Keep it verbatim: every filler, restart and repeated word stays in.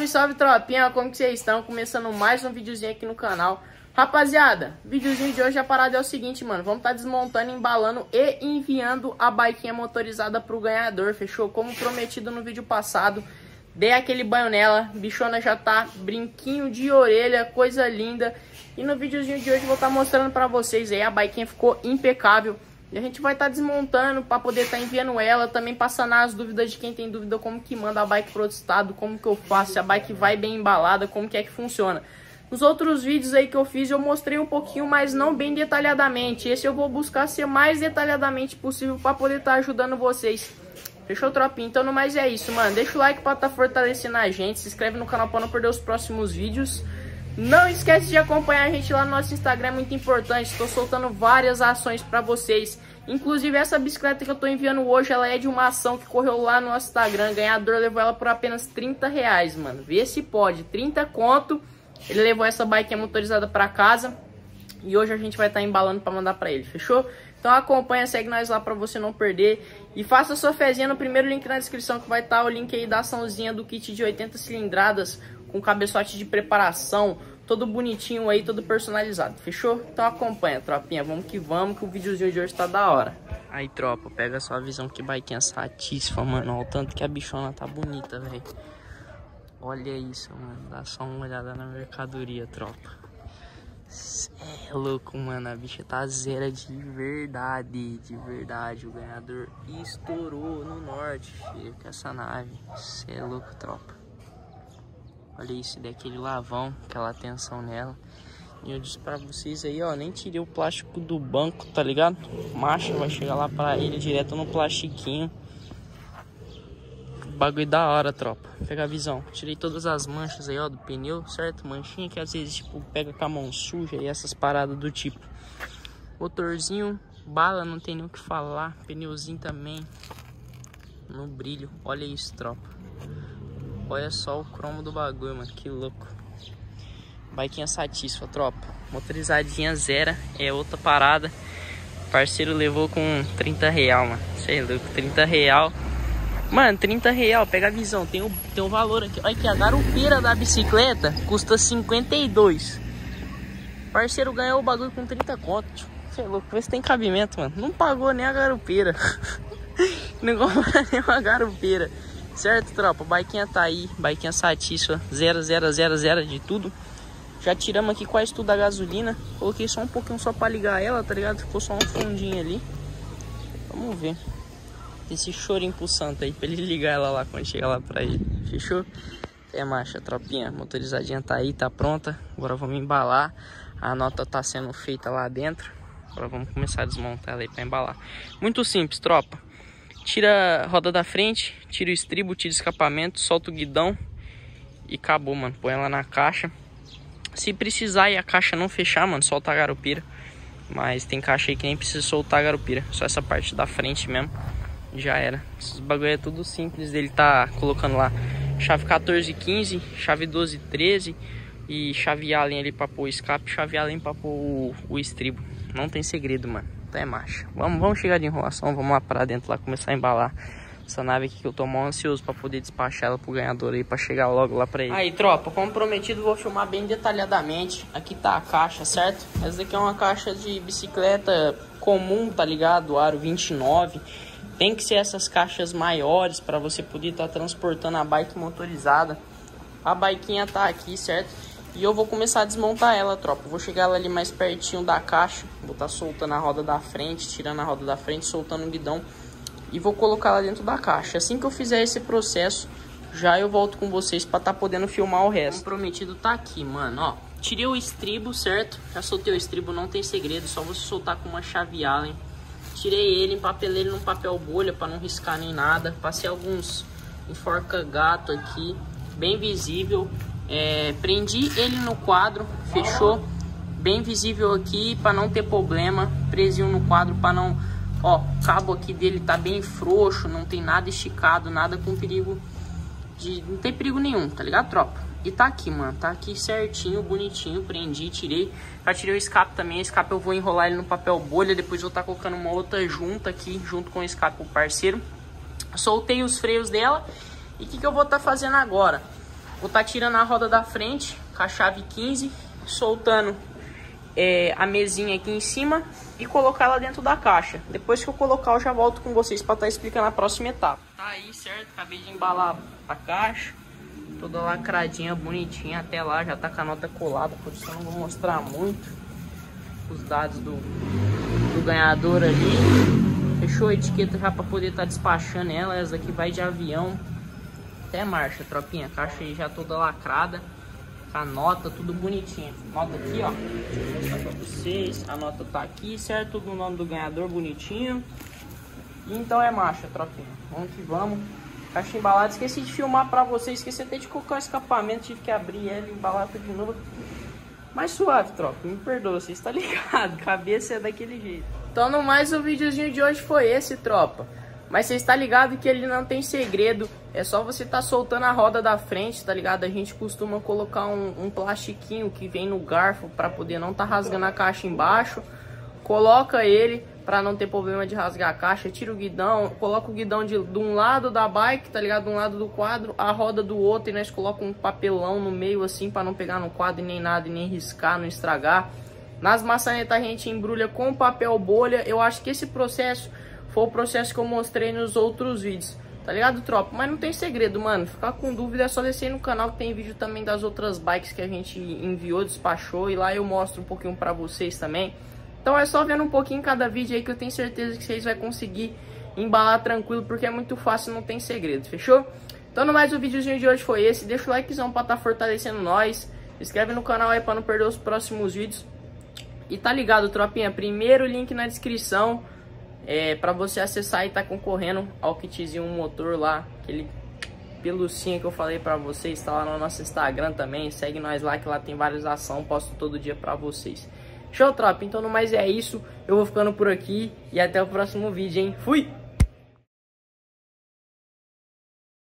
Salve, salve, tropinha, como que vocês estão? Começando mais um videozinho aqui no canal. Rapaziada, videozinho de hoje, a parada é o seguinte, mano. Vamos estar desmontando, embalando e enviando a biquinha motorizada pro ganhador, fechou? Como prometido no vídeo passado. Dei aquele banho nela, bichona já tá brinquinho de orelha, coisa linda. E no videozinho de hoje eu vou estar mostrando pra vocês aí, a biquinha ficou impecável. E a gente vai estar desmontando para poder estar enviando ela, também para sanar as dúvidas de quem tem dúvida como que manda a bike para outro estado, como que eu faço, se a bike vai bem embalada, como que é que funciona. Nos outros vídeos aí que eu fiz eu mostrei um pouquinho, mas não bem detalhadamente. Esse eu vou buscar ser mais detalhadamente possível para poder estar ajudando vocês. Fechou, tropinha? Então no mais é isso, mano. Deixa o like para estar fortalecendo a gente, se inscreve no canal para não perder os próximos vídeos. Não esquece de acompanhar a gente lá no nosso Instagram, é muito importante. Estou soltando várias ações para vocês. Inclusive essa bicicleta que eu estou enviando hoje, ela é de uma ação que correu lá no nosso Instagram. O ganhador levou ela por apenas trinta reais, mano. Vê se pode, trinta conto. Ele levou essa bike motorizada para casa. E hoje a gente vai estar embalando para mandar para ele, fechou? Então acompanha, segue nós lá para você não perder. E faça sua fezinha no primeiro link na descrição, que vai estar o link aí da açãozinha do kit de oitenta cilindradas. Com cabeçote de preparação, todo bonitinho aí, todo personalizado, fechou? Então acompanha, tropinha, vamos que vamos, que o videozinho de hoje tá da hora. Aí, tropa, pega a sua visão, que biquinha satisfa, mano, olha o tanto que a bichona tá bonita, velho. Olha isso, mano, dá só uma olhada na mercadoria, tropa. Cê é louco, mano, a bicha tá zero de verdade, de verdade. O ganhador estourou no norte, filho, com essa nave. Cê é louco, tropa. Olha isso, daquele lavão, aquela atenção nela. E eu disse pra vocês aí, ó, nem tirei o plástico do banco, tá ligado? Marcha vai chegar lá pra ele direto no plastiquinho. Bagulho da hora, tropa. Pega a visão. Tirei todas as manchas aí, ó, do pneu, certo? Manchinha que às vezes, tipo, pega com a mão suja e essas paradas do tipo. Motorzinho, bala, não tem nem o que falar. Pneuzinho também. No brilho. Olha isso, tropa. Olha só o cromo do bagulho, mano, que louco. Biquinha satisfa, tropa. Motorizadinha zero, é outra parada. O parceiro levou com trinta real, mano. Cê é louco, trinta real. Mano, trinta real, pega a visão, tem o, tem o valor aqui. Olha aqui, a garupeira da bicicleta custa cinquenta e dois. O parceiro ganhou o bagulho com trinta conto. Cê é louco, vê se tem cabimento, mano. Não pagou nem a garupeira. Não comprou nem uma garupeira. Certo, tropa? Biquinha tá aí, biquinha satisfa, zero, zero, zero, zero de tudo. Já tiramos aqui quase tudo da gasolina. Coloquei só um pouquinho só pra ligar ela, tá ligado? Ficou só um fundinho ali. Vamos ver esse chorinho pro santo aí, pra ele ligar ela lá quando chegar lá pra ele. Fechou? É marcha, tropinha. Motorizadinha tá aí, tá pronta. Agora vamos embalar. A nota tá sendo feita lá dentro. Agora vamos começar a desmontar ela aí pra embalar. Muito simples, tropa. Tira a roda da frente, tira o estribo, tira o escapamento, solta o guidão e acabou, mano. Põe ela na caixa. Se precisar e a caixa não fechar, mano, solta a garupeira. Mas tem caixa aí que nem precisa soltar a garupeira. Só essa parte da frente mesmo. Já era. Esses bagulho é tudo simples dele tá colocando lá. Chave quatorze, quinze, chave doze, treze. E chave Allen ali pra pôr o escape, chave Allen pra pôr o, o estribo. Não tem segredo, mano. É marcha. Vamos, vamos chegar de enrolação, vamos lá para dentro lá, começar a embalar essa nave aqui que eu tô mal ansioso para poder despachar ela pro ganhador aí, para chegar logo lá para ele. Aí, tropa, como prometido, vou filmar bem detalhadamente. Aqui tá a caixa, certo? Essa daqui é uma caixa de bicicleta comum, tá ligado? Aro vinte e nove. Tem que ser essas caixas maiores para você poder estar tá transportando a bike motorizada. A biquinha tá aqui, certo? E eu vou começar a desmontar ela, tropa. Vou chegar ela ali mais pertinho da caixa. Vou estar tá soltando a roda da frente, tirando a roda da frente, soltando o guidão. E vou colocar ela dentro da caixa. Assim que eu fizer esse processo, já eu volto com vocês para estar tá podendo filmar o resto. O prometido tá aqui, mano, ó. Tirei o estribo, certo? Já soltei o estribo, não tem segredo. Só você soltar com uma chave Allen. Tirei ele, empapelei ele num papel bolha para não riscar nem nada. Passei alguns enforca-gato aqui, bem visível. É, prendi ele no quadro, fechou, bem visível aqui para não ter problema. Presinho no quadro para não, ó, o cabo aqui dele tá bem frouxo, não tem nada esticado, nada com perigo de, não tem perigo nenhum, tá ligado, tropa? E tá aqui, mano, tá aqui certinho, bonitinho, prendi, tirei. Já tirei o escape também, o escape eu vou enrolar ele no papel bolha, depois eu vou estar colocando uma outra junta aqui, junto com o escape pro parceiro. Soltei os freios dela, e o que que eu vou estar fazendo agora? Vou estar tá tirando a roda da frente com a chave quinze, soltando é, a mesinha aqui em cima e colocar ela dentro da caixa. Depois que eu colocar, eu já volto com vocês para estar tá explicando a próxima etapa. Tá aí, certo? Acabei de embalar a caixa, toda lacradinha, bonitinha até lá, já tá com a nota colada, por isso eu não vou mostrar muito os dados do, do ganhador ali. Fechou a etiqueta já para poder estar tá despachando ela. Essa aqui vai de avião até marcha, tropinha. A caixa aí já toda lacrada, com a nota, tudo bonitinho. Nota aqui, ó, vou mostrar pra vocês. A nota tá aqui, certo? Tudo o nome do ganhador bonitinho. E então é marcha, tropinha. Vamos que vamos. Caixa embalada. Esqueci de filmar pra vocês. Esqueci até de colocar o escapamento. Tive que abrir ela e embalar tudo de novo. Mais suave, tropa. Me perdoa, vocês tá ligado. Cabeça é daquele jeito. Então, no mais, o videozinho de hoje foi esse, tropa. Mas você está ligado que ele não tem segredo. É só você tá soltando a roda da frente, tá ligado? A gente costuma colocar um, um plastiquinho que vem no garfo para poder não tá rasgando a caixa embaixo. Coloca ele para não ter problema de rasgar a caixa. Tira o guidão, coloca o guidão de, de um lado da bike, tá ligado? De um lado do quadro, a roda do outro. E nós coloca um papelão no meio assim para não pegar no quadro e nem nada, e nem riscar, não estragar. Nas maçanetas a gente embrulha com papel bolha. Eu acho que esse processo foi o processo que eu mostrei nos outros vídeos, tá ligado, tropa? Mas não tem segredo, mano. Ficar com dúvida é só descer no canal, que tem vídeo também das outras bikes que a gente enviou, despachou, e lá eu mostro um pouquinho pra vocês também. Então é só vendo um pouquinho cada vídeo aí que eu tenho certeza que vocês vão conseguir embalar tranquilo, porque é muito fácil, não tem segredo, fechou? Então no mais, o videozinho de hoje foi esse. Deixa o likezão pra tá fortalecendo nós. Se inscreve no canal aí pra não perder os próximos vídeos. E tá ligado, tropinha? Primeiro link na descrição. É, para você acessar e tá concorrendo ao kitzinho motor lá, aquele pelucinho que eu falei para vocês, tá lá no nosso Instagram também. Segue nós lá que lá tem várias ações, posto todo dia para vocês. Show, tropa? Então no mais é isso, eu vou ficando por aqui e até o próximo vídeo, hein? Fui!